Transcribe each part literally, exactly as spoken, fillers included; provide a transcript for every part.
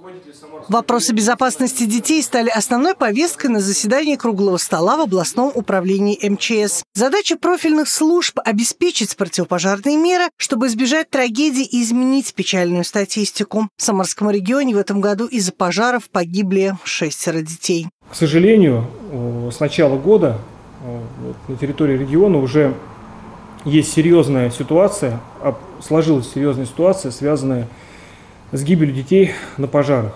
Вопросы безопасности детей стали основной повесткой на заседании круглого стола в областном управлении эм че эс. Задача профильных служб – обеспечить противопожарные меры, чтобы избежать трагедий и изменить печальную статистику. В Самарском регионе в этом году из-за пожаров погибли шестеро детей. К сожалению, с начала года на территории региона уже есть серьезная ситуация, сложилась серьезная ситуация, связанная с гибелью детей на пожарах.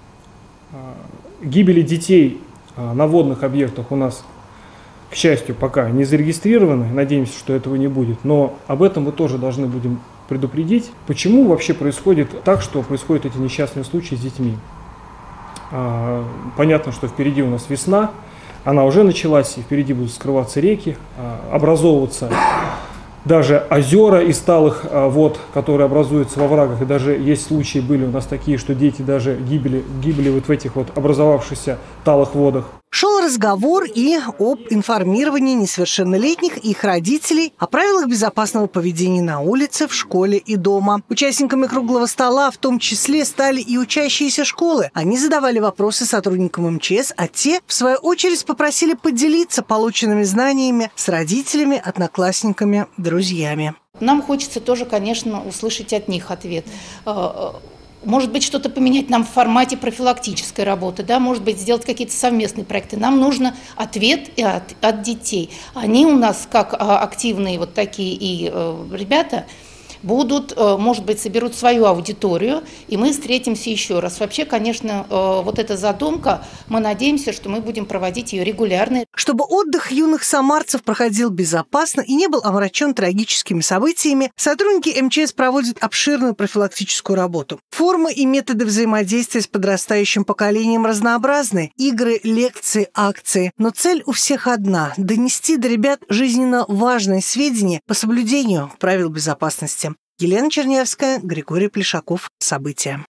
Гибели детей на водных объектах у нас, к счастью, пока не зарегистрированы. Надеемся, что этого не будет. Но об этом мы тоже должны будем предупредить. Почему вообще происходит так, что происходят эти несчастные случаи с детьми? Понятно, что впереди у нас весна. Она уже началась, и впереди будут скрываться реки, образовываться даже озера из талых вод, которые образуются во врагах. И даже есть случаи были у нас такие, что дети даже гибли, гибли вот в этих вот образовавшихся талых водах. Шел разговор и об информировании несовершеннолетних и их родителей о правилах безопасного поведения на улице, в школе и дома. Участниками круглого стола в том числе стали и учащиеся школы. Они задавали вопросы сотрудникам эм че эс, а те, в свою очередь, попросили поделиться полученными знаниями с родителями, одноклассниками, друзьями. Нам хочется тоже, конечно, услышать от них ответ. Может быть, что-то поменять нам в формате профилактической работы, да, может быть, сделать какие-то совместные проекты. Нам нужно ответ и от, от детей. Они у нас, как а, активные вот такие и э, ребята, будут, э, может быть, соберут свою аудиторию, и мы встретимся еще раз. Вообще, конечно, э, вот эта задумка, мы надеемся, что мы будем проводить ее регулярно. Чтобы отдых юных самарцев проходил безопасно и не был омрачен трагическими событиями, сотрудники эм че эс проводят обширную профилактическую работу. Формы и методы взаимодействия с подрастающим поколением разнообразны. Игры, лекции, акции. Но цель у всех одна – донести до ребят жизненно важные сведения по соблюдению правил безопасности. Елена Чернявская, Григорий Плешаков. События.